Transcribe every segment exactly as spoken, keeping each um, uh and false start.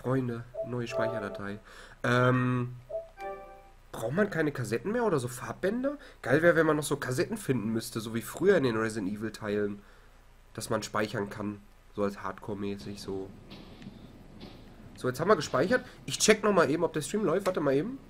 Freunde, neue Speicherdatei. Ähm, braucht man keine Kassetten mehr oder so Farbbänder? Geil wäre, wenn man noch so Kassetten finden müsste, so wie früher in den Resident Evil Teilen. Dass man speichern kann. So als Hardcore-mäßig, so. So, jetzt haben wir gespeichert. Ich check nochmal eben, ob der Stream läuft. Warte mal eben.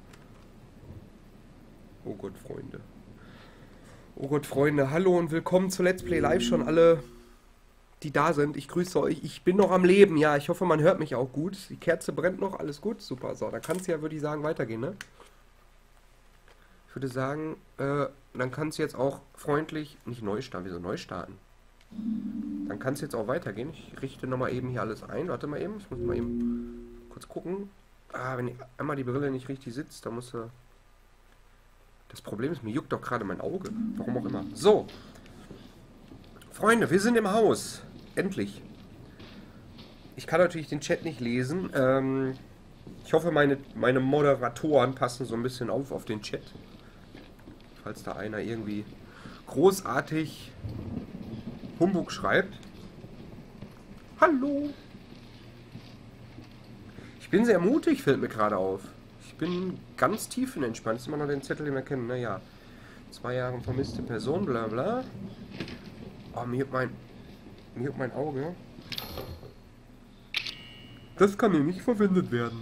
Oh Gott, Freunde. Oh Gott, Freunde. Hallo und willkommen zu Let's Play Live schon alle, die da sind. Ich grüße euch. Ich bin noch am Leben. Ja, ich hoffe, man hört mich auch gut. Die Kerze brennt noch. Alles gut? Super. So, dann kann es ja, würde ich sagen, weitergehen, ne? Ich würde sagen, äh, dann kann es jetzt auch freundlich, nicht neu starten, wieso neu starten? Dann kann es jetzt auch weitergehen. Ich richte nochmal eben hier alles ein. Warte mal eben. Ich muss mal eben kurz gucken. Ah, wenn einmal die Brille nicht richtig sitzt, dann muss er... Das Problem ist, mir juckt doch gerade mein Auge. Warum auch immer. So. Freunde, wir sind im Haus. Endlich. Ich kann natürlich den Chat nicht lesen. Ähm, ich hoffe, meine, meine Moderatoren passen so ein bisschen auf auf den Chat. Falls da einer irgendwie großartig Humbug schreibt. Hallo. Ich bin sehr mutig, fällt mir gerade auf. Ich bin ganz tiefenentspannt. Ist immer noch den Zettel, den wir kennen. Naja. Zwei Jahre vermisste Person, bla bla. Oh, mir juckt mein... Mir juckt mein Auge. Das kann hier nicht verwendet werden.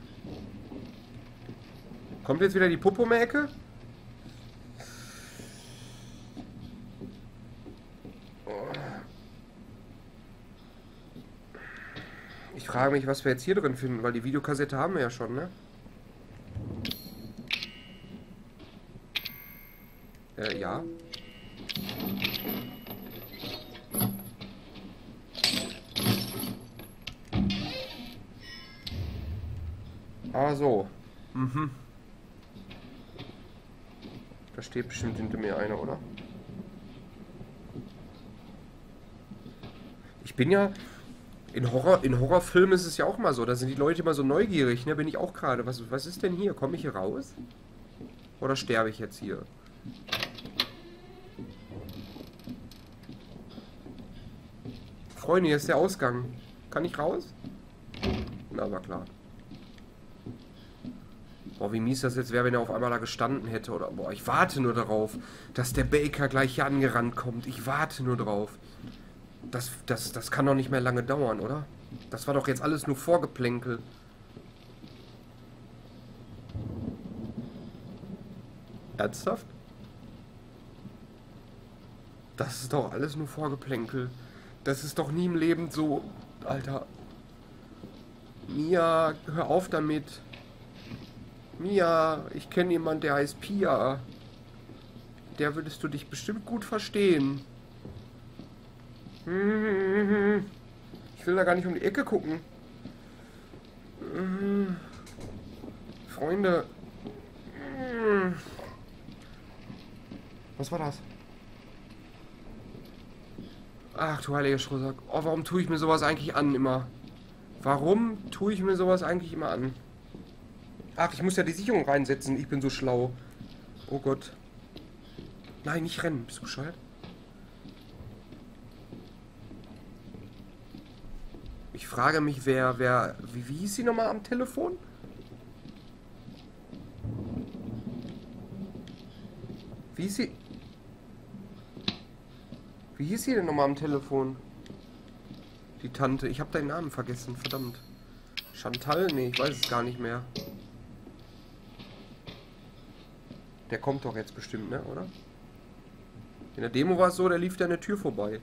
Kommt jetzt wieder die Puppe um die Ecke? Ich frage mich, was wir jetzt hier drin finden, weil die Videokassette haben wir ja schon, ne? Äh, ja. Ah, so. Mhm. Da steht bestimmt hinter mir einer, oder? Ich bin ja... In, Horror, in Horrorfilmen ist es ja auch mal so, da sind die Leute immer so neugierig, ne? Bin ich auch gerade. Was, was ist denn hier? Komme ich hier raus? Oder sterbe ich jetzt hier? Freunde, hier ist der Ausgang. Kann ich raus? Na, war klar. Boah, wie mies das jetzt wäre, wenn er auf einmal da gestanden hätte. Oder, boah, ich warte nur darauf, dass der Baker gleich hier angerannt kommt. Ich warte nur drauf. Das, das, das kann doch nicht mehr lange dauern, oder? Das war doch jetzt alles nur Vorgeplänkel. Ernsthaft? Das ist doch alles nur Vorgeplänkel. Das ist doch nie im Leben so... Alter. Mia, hör auf damit. Mia, ich kenne jemanden, der heißt Pia. Der würdest du dich bestimmt gut verstehen. Ich will da gar nicht um die Ecke gucken. Freunde. Was war das? Ach du heiliger Strohsack. Oh, warum tue ich mir sowas eigentlich an immer? Warum tue ich mir sowas eigentlich immer an? Ach, ich muss ja die Sicherung reinsetzen. Ich bin so schlau. Oh Gott. Nein, nicht rennen. Bist du bescheuert? Ich frage mich, wer, wer, wie, wie hieß sie nochmal am Telefon? Wie hieß sie? Wie hieß sie denn nochmal am Telefon? Die Tante. Ich habe deinen Namen vergessen, verdammt. Chantal? Nee, ich weiß es gar nicht mehr. Der kommt doch jetzt bestimmt, ne, oder? In der Demo war es so, der lief da an der Tür vorbei.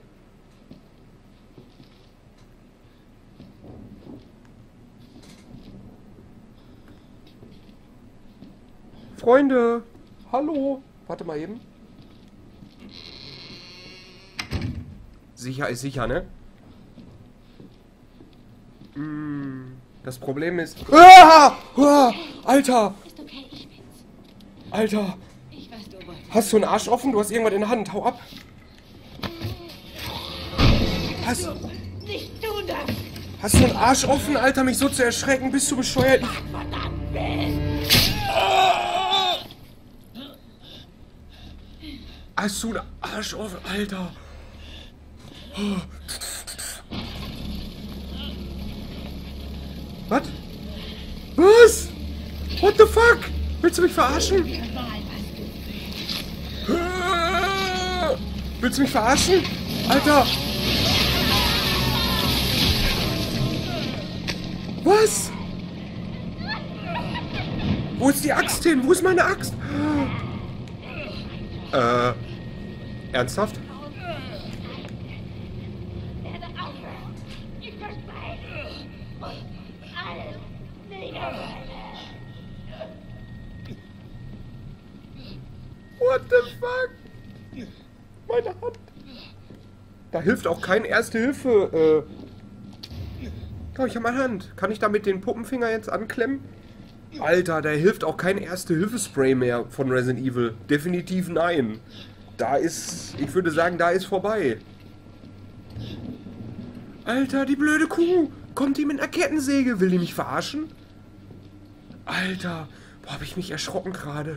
Freunde! Hallo! Warte mal eben. Sicher ist sicher, ne? Mm, das Problem ist... Ah! Ah! Alter! Ist okay, ich bin's. Alter! Ich weiß, du wolltest. Hast du einen Arsch offen? Du hast irgendwas in der Hand. Hau ab! Hast, Nicht tun das! hast du einen Arsch offen, Alter? Mich so zu erschrecken? Bist du bescheuert? Verdammt, Bill! Hast du einen Arsch offen, Alter? Was? What the fuck? Willst du mich verarschen? Willst du mich verarschen? Alter! Was? Wo ist die Axt hin? Wo ist meine Axt? Äh... Ernsthaft? Werde aufhören. Ich verspreche. Alles niederbrennen. What the fuck? Meine Hand. Da hilft auch kein Erste-Hilfe. Äh. Oh, ich habe meine Hand. Kann ich damit den Puppenfinger jetzt anklemmen? Alter, da hilft auch kein Erste-Hilfe-Spray mehr von Resident Evil. Definitiv nein. Da ist, ich würde sagen, da ist vorbei. Alter, die blöde Kuh. Kommt die mit einer Kettensäge? Will die mich verarschen? Alter, boah, habe ich mich erschrocken gerade.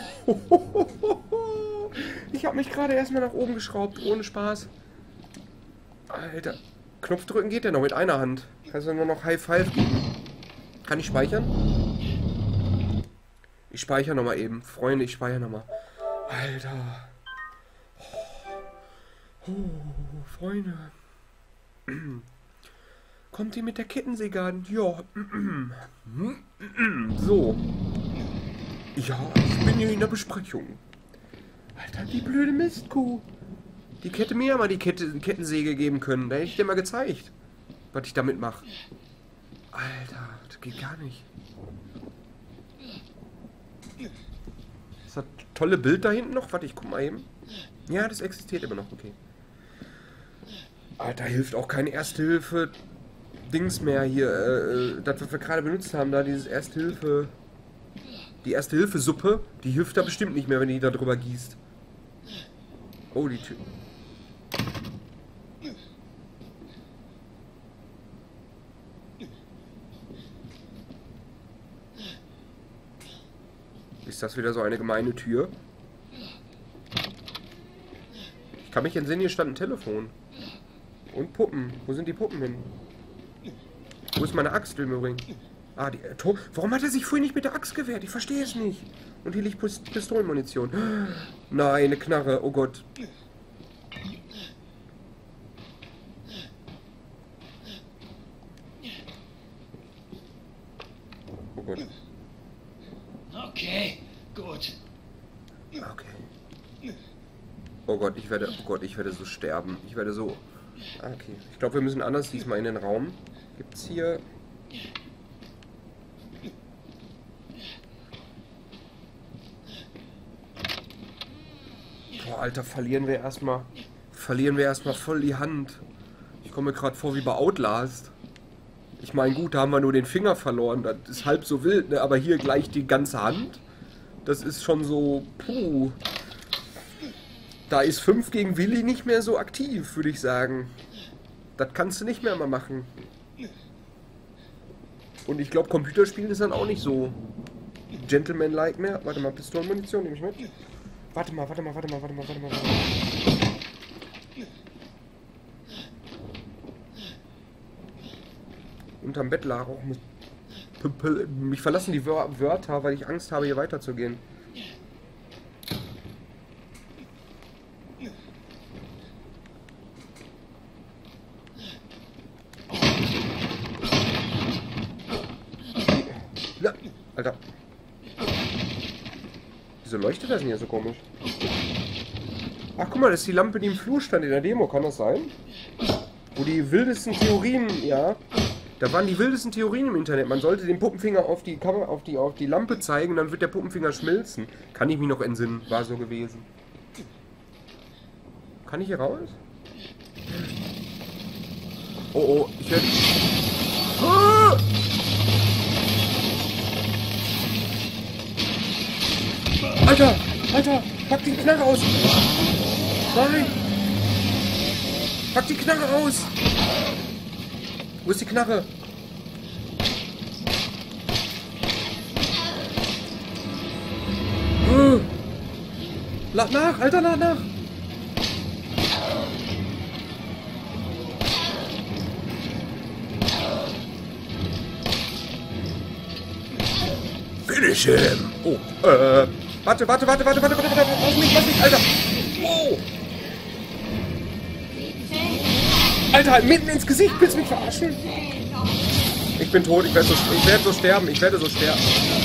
Ich habe mich gerade erstmal nach oben geschraubt, ohne Spaß. Alter, Knopf drücken geht ja noch mit einer Hand. Kannst du nur noch High Five geben. Kann ich speichern? Ich speichere nochmal eben. Freunde, ich speichere nochmal. Alter. Oh, Freunde. Kommt ihr mit der Kettensäge an? Ja. So. Ja, ich bin hier in der Besprechung. Alter, die blöde Mistkuh. Die hätte mir ja mal die Kette, Kettensäge geben können. Da hätte ich dir mal gezeigt, was ich damit mache. Alter, das geht gar nicht. Ist das tolle Bild da hinten noch? Warte, ich guck mal eben. Ja, das existiert immer noch, okay. Alter, hilft auch keine Erste-Hilfe-Dings mehr hier. Äh, das, was wir gerade benutzt haben, da dieses Erste-Hilfe... Die Erste-Hilfe-Suppe, die hilft da bestimmt nicht mehr, wenn die da drüber gießt. Oh, die Tür. Ist das wieder so eine gemeine Tür? Ich kann mich entsinnen, hier stand ein Telefon. Und Puppen. Wo sind die Puppen hin? Wo ist meine Axt im Übrigen? Ah, die... Äh, Warum hat er sich vorhin nicht mit der Axt gewehrt? Ich verstehe es nicht. Und hier liegt Pist Pistolenmunition. Nein, eine Knarre. Oh Gott. Oh Gott. Okay, gut. Okay. Oh Gott, ich werde... Oh Gott, ich werde so sterben. Ich werde so... Ah, okay. Ich glaube, wir müssen anders diesmal in den Raum. Gibt's hier... Boah, Alter, verlieren wir erstmal... Verlieren wir erstmal voll die Hand. Ich komme mir gerade vor wie bei Outlast. Ich meine, gut, da haben wir nur den Finger verloren. Das ist halb so wild, ne? Aber hier gleich die ganze Hand. Das ist schon so... Puh. Da ist fünf gegen Willi nicht mehr so aktiv, würde ich sagen. Das kannst du nicht mehr mal machen. Und ich glaube, Computerspielen ist dann auch nicht so Gentleman-like mehr. Warte mal, Pistolenmunition nehme ich mit. Warte mal, warte mal, warte mal, warte mal, warte mal. Warte mal. Unterm Bett lag auch mit... Mich verlassen die Wör Wörter, weil ich Angst habe, hier weiterzugehen. Ja, Alter. Wieso leuchtet das denn hier so komisch? Ach, guck mal, das ist die Lampe, die im Flur stand in der Demo. Kann das sein? Wo die wildesten Theorien, ja... Da waren die wildesten Theorien im Internet. Man sollte den Puppenfinger auf die Kamera, auf die, auf die Lampe zeigen, dann wird der Puppenfinger schmilzen. Kann ich mich noch entsinnen. War so gewesen. Kann ich hier raus? Oh, oh, ich werde... Ah! Alter, Alter, pack die Knarre aus! Nein! Pack die Knarre aus! Wo ist die Knarre? Uh. Lad nach, Alter, lad nach! Finish him. Oh, äh, warte, warte, warte, warte, warte, warte, warte, lass mich, lass mich, Alter. Wow. Alter, mitten ins Gesicht, willst du mich verarschen? Ich bin tot, ich werde so, ich werde so sterben, ich werde so sterben.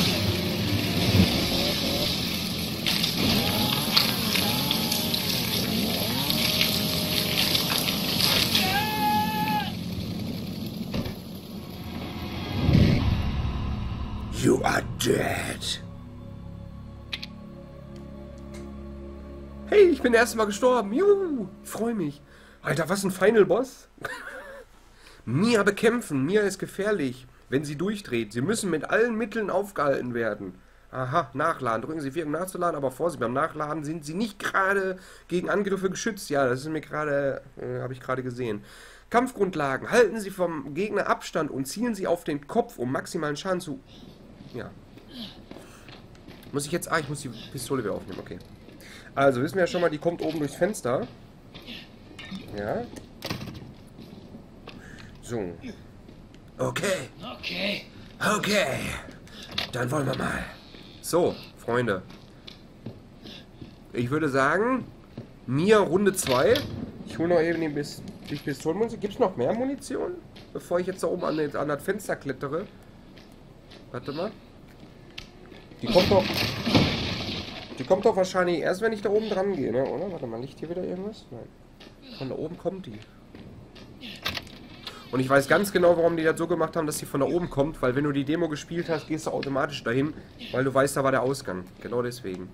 You are dead. Hey, ich bin erst mal gestorben. Juhu, freue mich. Alter, was ein Final Boss. Mia bekämpfen. Mia ist gefährlich, wenn sie durchdreht. Sie müssen mit allen Mitteln aufgehalten werden. Aha, nachladen. Drücken Sie vier, um nachzuladen, aber Vorsicht, beim Nachladen sind Sie nicht gerade gegen Angriffe geschützt. Ja, das ist mir gerade, äh, habe ich gerade gesehen. Kampfgrundlagen. Halten Sie vom Gegner Abstand und zielen Sie auf den Kopf, um maximalen Schaden zu... Ja. Muss ich jetzt... Ah, ich muss die Pistole wieder aufnehmen, okay. Also, wissen wir ja schon mal, die kommt oben durchs Fenster. Ja. So. Okay. Okay. Okay. Dann wollen wir mal. So, Freunde. Ich würde sagen, Mia Runde zwei. Ich hole noch eben die, Bis die Pistolenmunition. Gibt es noch mehr Munition? Bevor ich jetzt da oben an, an das Fenster klettere. Warte mal. Die kommt doch... Die kommt doch wahrscheinlich erst, wenn ich da oben dran gehe, ne? Oder? Warte mal, liegt hier wieder irgendwas? Nein. Von da oben kommt die. Und ich weiß ganz genau, warum die das so gemacht haben, dass sie von da oben kommt. Weil wenn du die Demo gespielt hast, gehst du automatisch dahin. Weil du weißt, da war der Ausgang. Genau deswegen.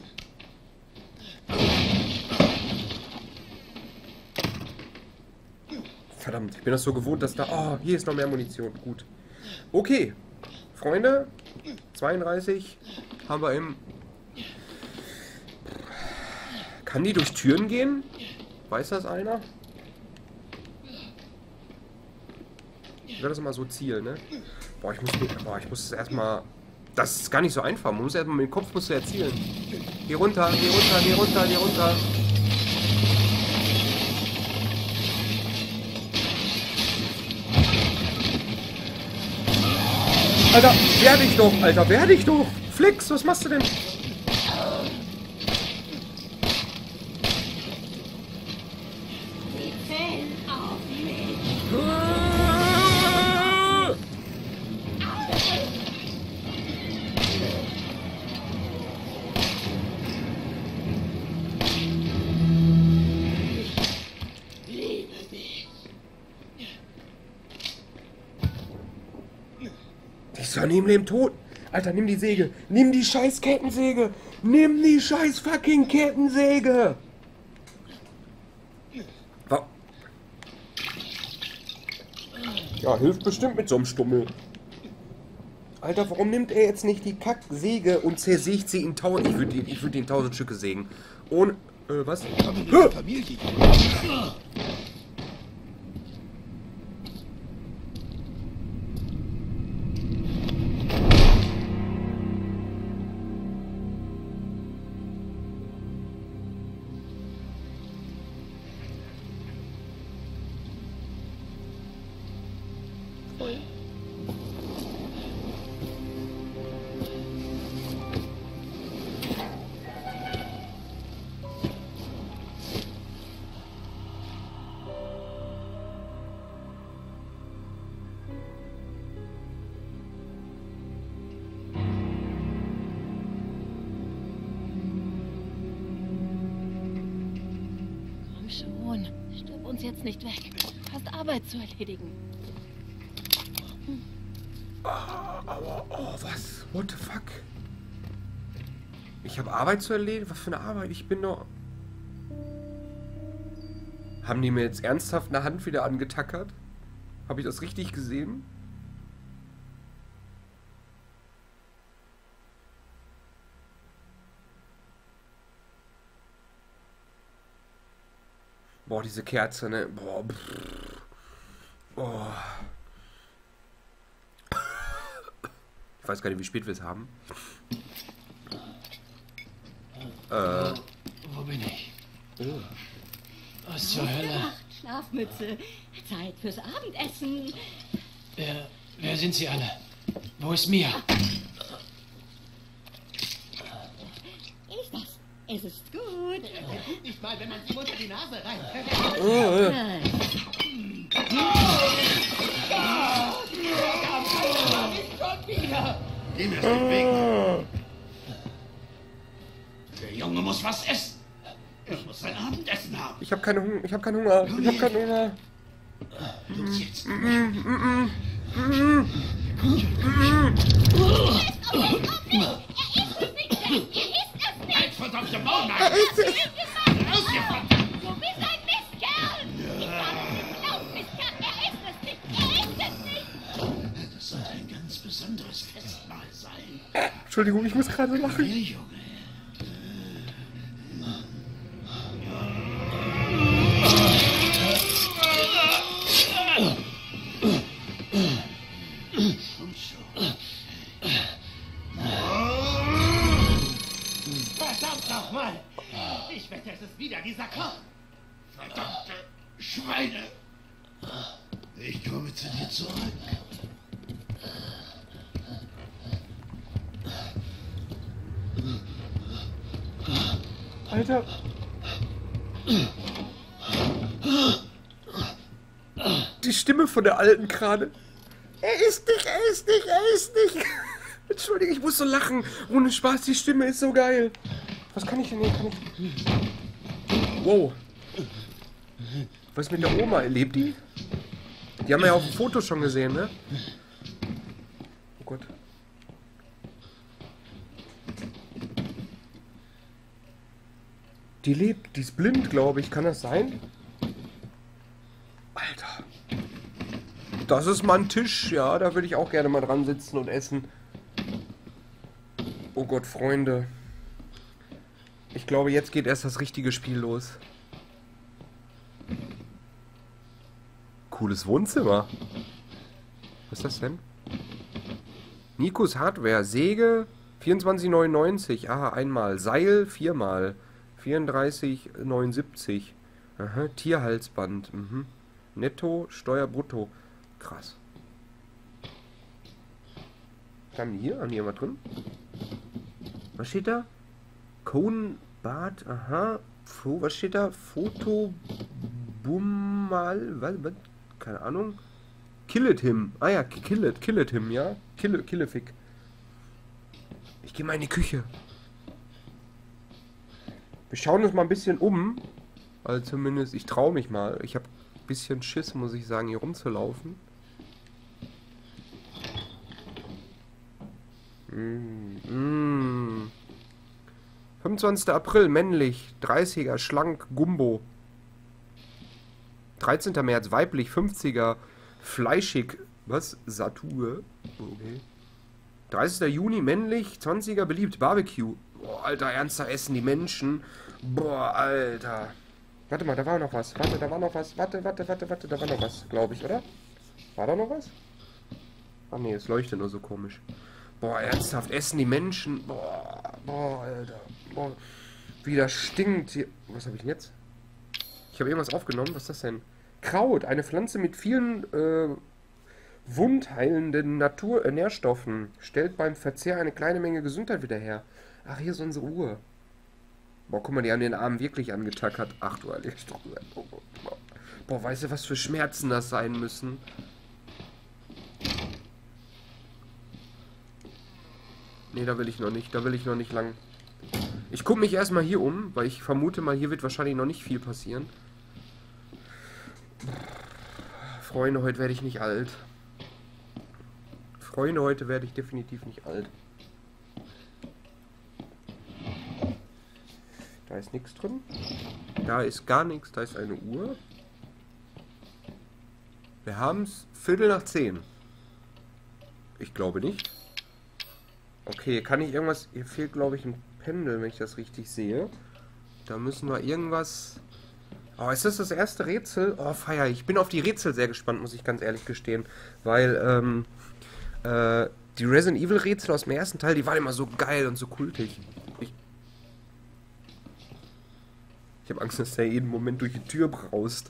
Verdammt, ich bin das so gewohnt, dass da... Oh, hier ist noch mehr Munition. Gut. Okay. Freunde, zweiunddreißig haben wir im... Kann die durch Türen gehen? Weiß das einer? Ich werde das mal so zielen, ne? Boah, ich muss, boah, ich muss es erstmal... Das ist gar nicht so einfach. Man muss erstmal mit dem Kopf musst du erzielen. Geh runter, geh runter, geh runter, geh runter. Alter, wehr dich doch, Alter, wehr dich doch! Flix, was machst du denn? Die ist doch neben dem Tod. Alter, nimm die Säge. Nimm die scheiß Kettensäge. Nimm die scheiß fucking Kettensäge. Wa- Ja, hilft bestimmt mit so einem Stummel. Alter, warum nimmt er jetzt nicht die Kacksäge und zersägt sie in tausend... Ich würde ich würd ihn in tausend Stücke sägen. Ohne... Äh, was? Familie, Familie. Schon. Stirb uns jetzt nicht weg. Hast Arbeit zu erledigen. Oh, oh, oh, was? What the fuck? Ich habe Arbeit zu erledigen? Was für eine Arbeit? Ich bin doch... Haben die mir jetzt ernsthaft eine Hand wieder angetackert? Habe ich das richtig gesehen? Boah, diese Kerze, ne? Boah. Oh. Ich weiß gar nicht, wie spät wir es haben. Äh. Wo bin ich? Oh. Was zur Hölle? Ach, Schlafmütze. Zeit fürs Abendessen. Wer, wer sind Sie alle? Wo ist Mia? Mal, wenn man sie unter die Nase rein. Oh, Schon wieder. Nimm es den Weg. Der Junge muss was essen. Er muss sein Abendessen haben. ich habe keine Hunger. Ich habe keinen Hunger. Ich habe keinen Hunger. Los jetzt. Halt verdammte Maul, Mann. Raus hier, verdammt. Du bist ein Mistkerl! Ich habe es geglaubt, Mistkerl! Er ist es nicht! Er ist es nicht! Das sollte ein ganz besonderes Festmahl sein. Entschuldigung, ich muss gerade lachen. Der Junge. Und so. Verdammt nochmal. Ich wette, es ist wieder dieser Koch. Verdammte Schweine. Ich komme zu dir zurück. Alter. Die Stimme von der Alten gerade. Er ist nicht, er ist nicht, er ist nicht. Entschuldige, ich muss so lachen. Ohne Spaß, die Stimme ist so geil. Was kann ich denn hier? Kann ich... Wow. Was ist mit der Oma? Lebt die? Die haben wir ja auf dem Foto schon gesehen, ne? Oh Gott. Die lebt, die ist blind, glaube ich. Kann das sein? Alter. Das ist mal ein Tisch, ja. Da würde ich auch gerne mal dran sitzen und essen. Oh Gott, Freunde. Ich glaube, jetzt geht erst das richtige Spiel los. Cooles Wohnzimmer. Was ist das denn? Nikos Hardware. Säge vierundzwanzig neunundneunzig. Aha, einmal. Seil viermal. vierunddreißig neunundsiebzig. Aha, Tierhalsband. Mhm. Netto, Steuer, Brutto. Krass. Was haben die hier? Haben die hier was drin? Was steht da? Konbad, aha. Fo, was steht da? Foto Bummal, was, was? Keine Ahnung. Kill it him. Ah ja, kill it, kill it him, ja? Kill, killefick. Ich gehe mal in die Küche. Wir schauen uns mal ein bisschen um. Also zumindest, ich traue mich mal. Ich habe ein bisschen Schiss, muss ich sagen, hier rumzulaufen. Mm, mm. fünfundzwanzigster April, männlich, dreißiger, schlank, Gumbo. dreizehnter März, weiblich, fünfziger, fleischig, was? Satur. Okay. dreißigster Juni, männlich, zwanziger, beliebt, Barbecue. Boah, Alter, ernster essen die Menschen. Boah, Alter. Warte mal, da war noch was. Warte, da war noch was. Warte, warte, warte, warte, da war noch was, glaube ich, oder? War da noch was? Ach nee, es leuchtet nur so komisch. Boah, ernsthaft, essen die Menschen. Boah, boah, Alter. Boah, wie das stinkt hier. Was habe ich denn jetzt? Ich habe irgendwas aufgenommen. Was ist das denn? Kraut, eine Pflanze mit vielen äh, wundheilenden Natur äh, Nährstoffen. Stellt beim Verzehr eine kleine Menge Gesundheit wieder her. Ach, hier ist unsere Uhr. Boah, guck mal, die haben den Arm wirklich angetackert. Ach du Heilige Stunde. Boah, weißt du, was für Schmerzen das sein müssen? Nee, da will ich noch nicht. Da will ich noch nicht lang. Ich gucke mich erstmal hier um, weil ich vermute mal, hier wird wahrscheinlich noch nicht viel passieren. Freunde, heute werde ich nicht alt. Freunde, heute werde ich definitiv nicht alt. Da ist nichts drin. Da ist gar nichts. Da ist eine Uhr. Wir haben es Viertel nach zehn. Ich glaube nicht. Okay, kann ich irgendwas... Hier fehlt, glaube ich, ein Pendel, wenn ich das richtig sehe. Da müssen wir irgendwas... Oh, ist das das erste Rätsel? Oh, feier. Ich bin auf die Rätsel sehr gespannt, muss ich ganz ehrlich gestehen. Weil, ähm... Äh, die Resident Evil Rätsel aus dem ersten Teil, die waren immer so geil und so kultig. Ich... Ich habe Angst, dass der jeden Moment durch die Tür braust.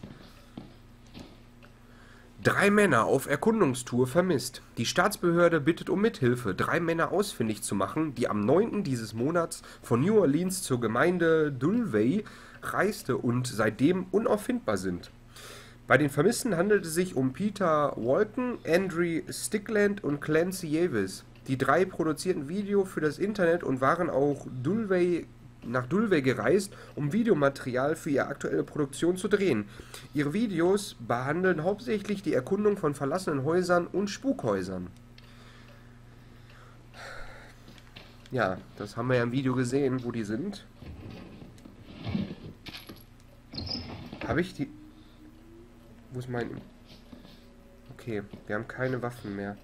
Drei Männer auf Erkundungstour vermisst. Die Staatsbehörde bittet um Mithilfe, drei Männer ausfindig zu machen, die am neunten dieses Monats von New Orleans zur Gemeinde Dulvey reiste und seitdem unauffindbar sind. Bei den Vermissten handelt es sich um Peter Walken, Andrew Stickland und Clancy Yavis. Die drei produzierten Video für das Internet und waren auch Dulwey, nach Dulwey gereist, um Videomaterial für ihre aktuelle Produktion zu drehen. Ihre Videos behandeln hauptsächlich die Erkundung von verlassenen Häusern und Spukhäusern. Ja, das haben wir ja im Video gesehen, wo die sind. Habe ich die... Wo ist mein... Okay, wir haben keine Waffen mehr.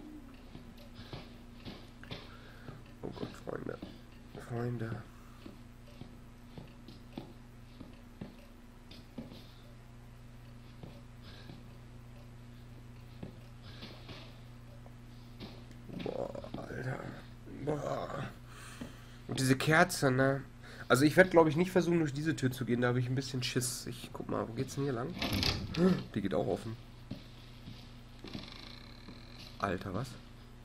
Oh Gott, Freunde. Freunde. Boah, Alter. Boah. Und diese Kerze, ne? Also ich werde, glaube ich, nicht versuchen, durch diese Tür zu gehen. Da habe ich ein bisschen Schiss. Ich guck mal, wo geht's denn hier lang? Die geht auch offen. Alter, was?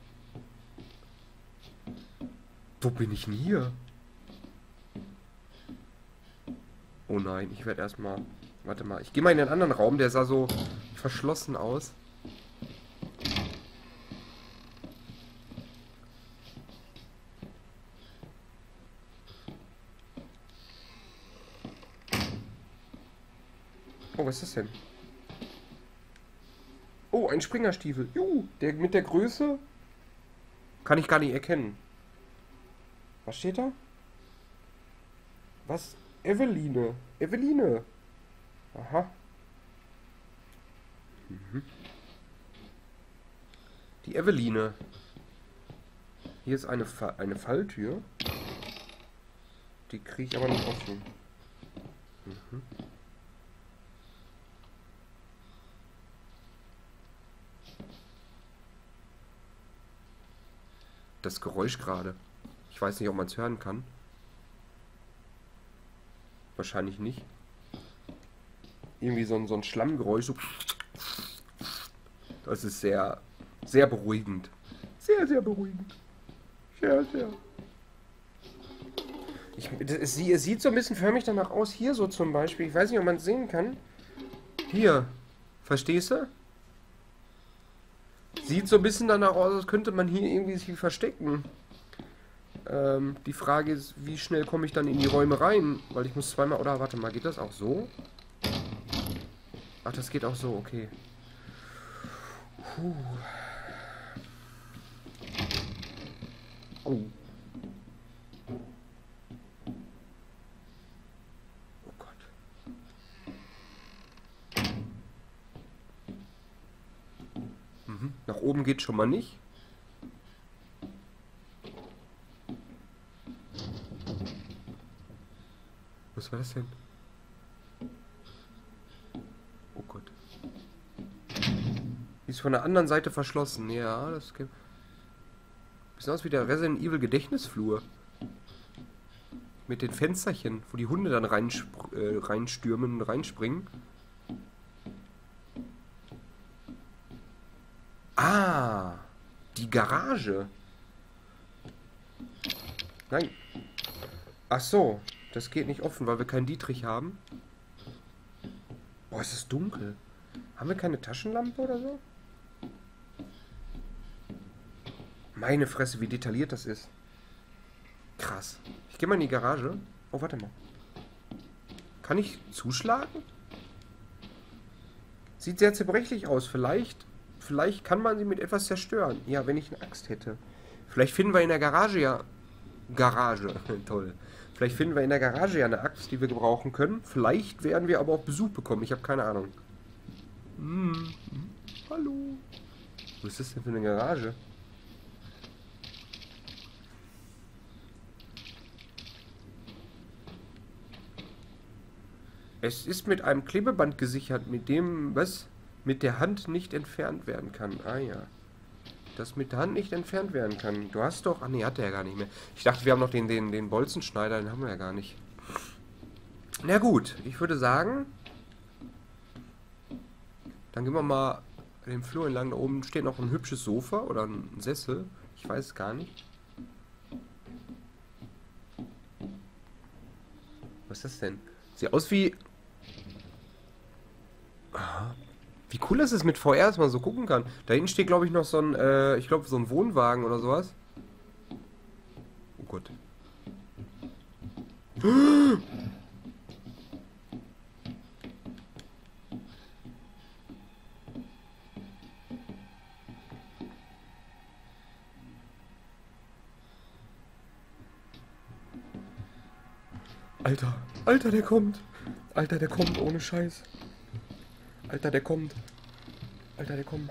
Wo bin ich denn hier? Oh nein, ich werde erstmal... Warte mal, ich gehe mal in den anderen Raum. Der sah so verschlossen aus. Oh, was ist das denn? Oh, ein Springerstiefel. Juhu, der mit der Größe kann ich gar nicht erkennen. Was steht da? Was? Eveline. Eveline. Aha. Mhm. Die Eveline. Hier ist eine, Fa eine Falltür. Die kriege ich aber nicht offen. Mhm. Das Geräusch gerade. Ich weiß nicht, ob man es hören kann. Wahrscheinlich nicht. Irgendwie so ein, so ein Schlammgeräusch. So. Das ist sehr, sehr beruhigend. Sehr, sehr beruhigend. Sehr, sehr. Ich, es, es sieht so ein bisschen für mich danach aus. Hier so zum Beispiel. Ich weiß nicht, ob man es sehen kann. Hier. Verstehst du? Sieht so ein bisschen danach aus, als könnte man hier irgendwie sich verstecken. Ähm, die Frage ist, wie schnell komme ich dann in die Räume rein? Weil ich muss zweimal... Oder warte mal, geht das auch so? Ach, das geht auch so, okay. Puh. Oh. Oh Gott. Mhm. Nach oben geht schon mal nicht. Was war das denn? Oh Gott. Die ist von der anderen Seite verschlossen. Ja, das geht. Sieht aus wie der Resident Evil Gedächtnisflur. Mit den Fensterchen, wo die Hunde dann rein, äh, reinstürmen und reinspringen. Ah, die Garage. Nein. Ach so, das geht nicht offen, weil wir keinen Dietrich haben. Boah, es ist dunkel. Haben wir keine Taschenlampe oder so? Meine Fresse, wie detailliert das ist. Krass. Ich gehe mal in die Garage. Oh, warte mal. Kann ich zuschlagen? Sieht sehr zerbrechlich aus. Vielleicht, vielleicht kann man sie mit etwas zerstören. Ja, wenn ich eine Axt hätte. Vielleicht finden wir in der Garage ja... Garage. Toll. Vielleicht finden wir in der Garage ja eine Axt, die wir gebrauchen können. Vielleicht werden wir aber auch Besuch bekommen. Ich habe keine Ahnung. Hm. Hallo. Was ist das denn für eine Garage? Es ist mit einem Klebeband gesichert, mit dem, was mit der Hand nicht entfernt werden kann. Ah ja. Das mit der Hand nicht entfernt werden kann. Du hast doch... Ach nee, hat der ja gar nicht mehr. Ich dachte, wir haben noch den, den, den Bolzenschneider, den haben wir ja gar nicht. Na gut, ich würde sagen... Dann gehen wir mal den Flur entlang. Da oben steht noch ein hübsches Sofa oder ein Sessel. Ich weiß es gar nicht. Was ist das denn? Sieht aus wie... Aha. Wie cool ist es mit V R, dass man so gucken kann. Da hinten steht, glaube ich, noch so ein, äh, ich glaube, so ein Wohnwagen oder sowas. Oh Gott. Alter, Alter, der kommt. Alter, der kommt, ohne Scheiß. Alter, der kommt. Alter, der kommt.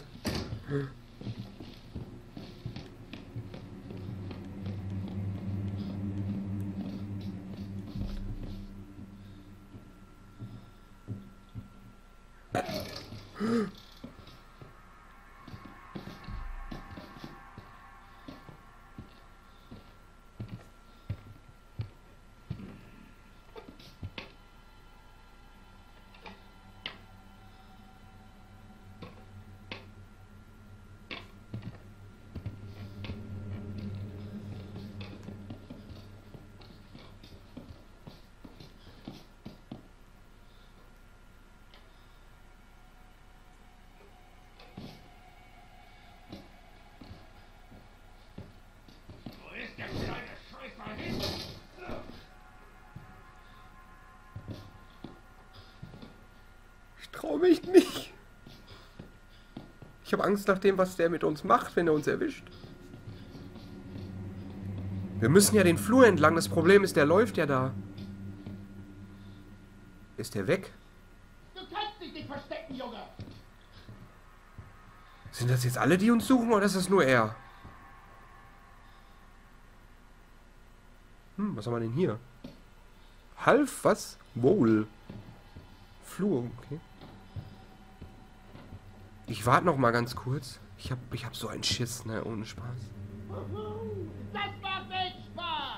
Wo ist der kleine Scheißer hin? Ich trau mich nicht. Ich habe Angst nach dem, was der mit uns macht, wenn er uns erwischt. Wir müssen ja den Flur entlang. Das Problem ist, der läuft ja da. Ist der weg? Du kannst dich nicht verstecken, Junge. Sind das jetzt alle, die uns suchen, oder ist das nur er? Hm, was haben wir denn hier? Half, was? Wohl. Flur, okay. Ich warte noch mal ganz kurz. Ich hab, ich hab so einen Schiss, ne, ohne Spaß. Das war Weltspaß.